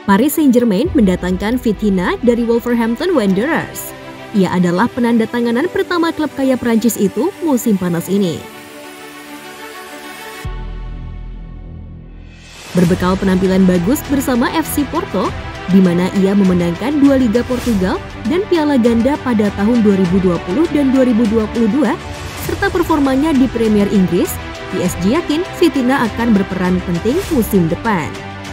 Paris Saint-Germain mendatangkan Vitinha dari Wolverhampton Wanderers. Ia adalah penandatanganan pertama klub kaya Prancis itu musim panas ini. Berbekal penampilan bagus bersama FC Porto, di mana ia memenangkan 2 Liga Portugal dan Piala Ganda pada tahun 2020 dan 2022, serta performanya di Premier Inggris, PSG yakin Vitinha akan berperan penting musim depan.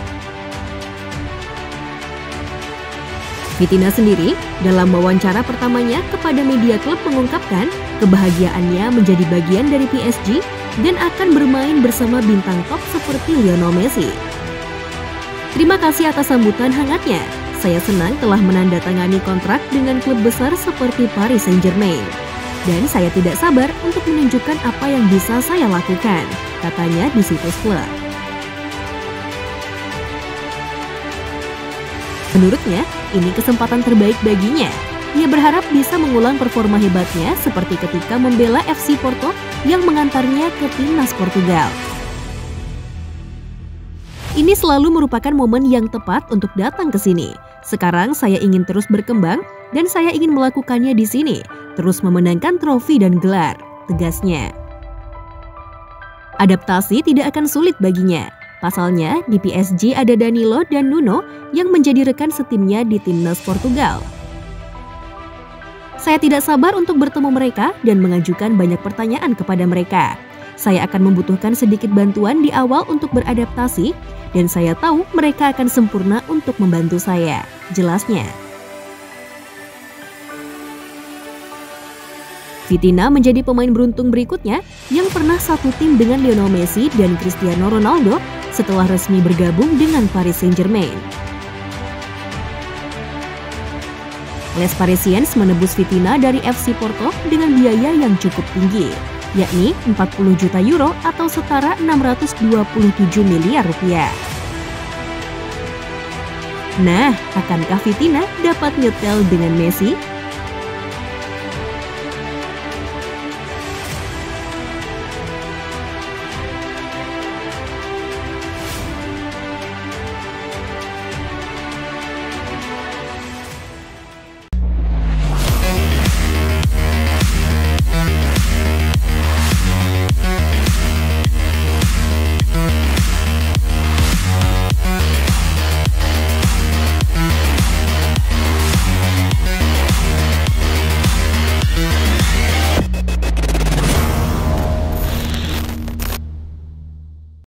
Vitinha sendiri dalam wawancara pertamanya kepada media klub mengungkapkan kebahagiaannya menjadi bagian dari PSG dan akan bermain bersama bintang top seperti Lionel Messi. Terima kasih atas sambutan hangatnya. Saya senang telah menandatangani kontrak dengan klub besar seperti Paris Saint-Germain. Dan saya tidak sabar untuk menunjukkan apa yang bisa saya lakukan, katanya di situs klub. Menurutnya, ini kesempatan terbaik baginya. Ia berharap bisa mengulang performa hebatnya seperti ketika membela FC Porto yang mengantarnya ke timnas Portugal. Ini selalu merupakan momen yang tepat untuk datang ke sini. Sekarang saya ingin terus berkembang dan saya ingin melakukannya di sini, terus memenangkan trofi dan gelar, tegasnya. Adaptasi tidak akan sulit baginya. Pasalnya, di PSG ada Danilo dan Nuno yang menjadi rekan setimnya di timnas Portugal. Saya tidak sabar untuk bertemu mereka dan mengajukan banyak pertanyaan kepada mereka. Saya akan membutuhkan sedikit bantuan di awal untuk beradaptasi, dan saya tahu mereka akan sempurna untuk membantu saya, jelasnya. Vitinha menjadi pemain beruntung berikutnya yang pernah satu tim dengan Lionel Messi dan Cristiano Ronaldo setelah resmi bergabung dengan Paris Saint-Germain. Les Parisiens menebus Vitinha dari FC Porto dengan biaya yang cukup tinggi, yakni 40 juta euro atau setara 627 miliar rupiah. Nah, akankah Vitinha dapat nyetel dengan Messi?